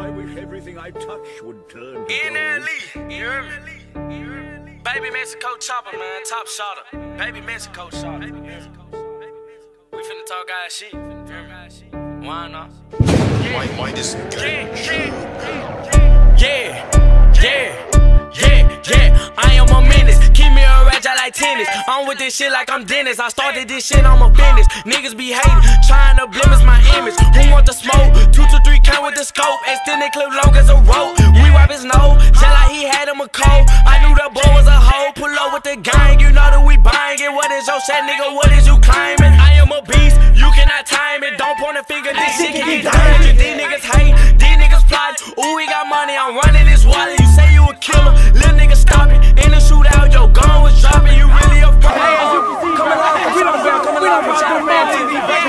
I wish everything I touch would turn to NLE, you hear me? Baby Mexico chopper, man, top shotter. Baby Mexico shotter. We finna talk guys shit. Why not? Why this guy? Yeah. I am a menace. Keep me a ratchet like tennis. I'm with this shit like I'm Dennis. I started this shit, I'm a business. Niggas be hating, trying to blemish my image. Who want the smoke? 2 to 3 count with the scope. Extended clip long as a rope. We wipe his nose, just like he had him a cold. I knew that boy was a hoe. Pull up with the gang, you know that we buying it. What is your shit, nigga? What is you claiming? I am a beast, you cannot time it. Don't point a finger, this shit can get dangerous. These niggas hate, these niggas plot. Ooh, we got money, I'm running this wallet. You say you a killer, little nigga stop it. In the shootout, your gun was dropping. You really a fraud. Come along, we don't from China Man TV, baby.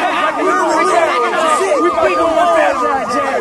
We big on my franchise, Jay.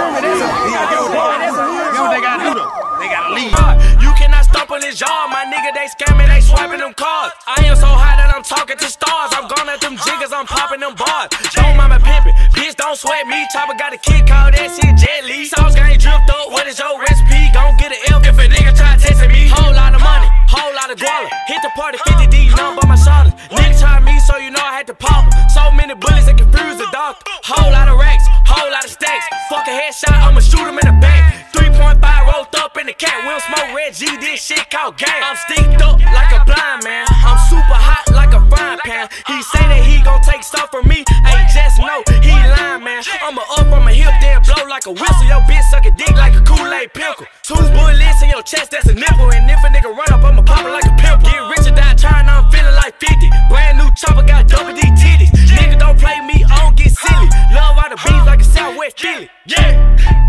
You know what they gotta do though? They gotta leave. You cannot stomp on this yard, my nigga. They scamming, they swiping them cards. I am so high that I'm talking to stars. I'm gone at them jiggers, I'm popping them bars. Don't mind me pimping, bitch, don't sweat me. Chopper got a kid, call that shit Jet Li. Sauce gang dripped up, what is your recipe? Gon' get an F if a nigga try testing me. Whole lot of money, whole lot of guala. Hit the party 50D, nothing but my shoulders. Nigga try me, so you know I had to pop em. So many bullets that confuse the doctor. Whole lot of racks, whole lot of stacks. Fuck a headshot, I'ma shoot him in the back. 3.5 rolled up in the cat. We don't smoke Red G, this shit called gang. I'm sticked up like a blind man. I'm super hot like a frying pan. He say that he gon' take stuff from me. Hey, just know he lying, man. I'ma up on my hip, then blow like a whistle. Your bitch suck a dick like a Kool-Aid pickle. 2 bullets in your chest, that's a nipple. And if a nigga run up, I'ma pop it like a pimple. Get rich or die trying, I'm feeling like 50. Brand new chopper, got double D titties. Nigga don't play me, I don't get silly. Love all the beats like a Southwest Philly. Yeah,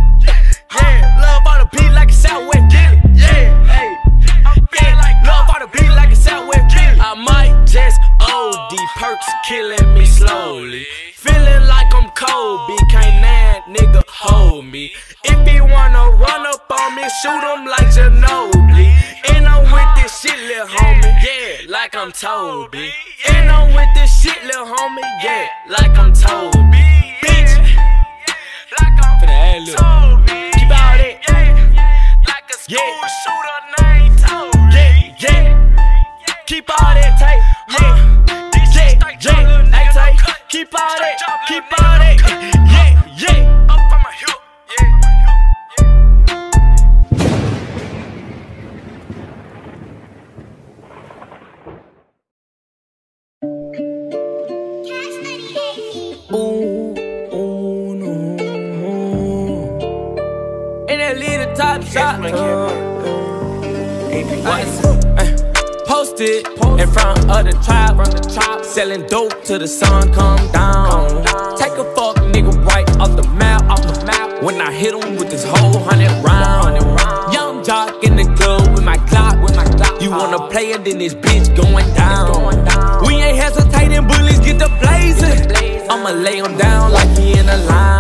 love all the beat like a Southwest Philly. Hey, love all the beat like a Southwest Philly. I might just OD, perks killing me slowly. Feeling like I'm Kobe, can't that nigga hold me. If he wanna run up on me, shoot him like Ginobili. And I'm with this shit, lil' homie, yeah, like I'm Toby. And I'm with this shit, lil' homie, yeah, like I'm Toby. Bitch, like I'm Toby. Keep all that, like a school shooter named Toby. Yeah, keep all that tape, yeah. Hey, tape, keep all that, keep all that, yeah. Up on my hip, top shot. Posted in front of the trap, selling dope till the sun come down. Take a fuck nigga right off the map. When I hit him with this whole 100 round. Young jock in the club with my clock. You wanna play it, then this bitch going down. We ain't hesitating, bullies get the blazing. I'ma lay him down like he in a line.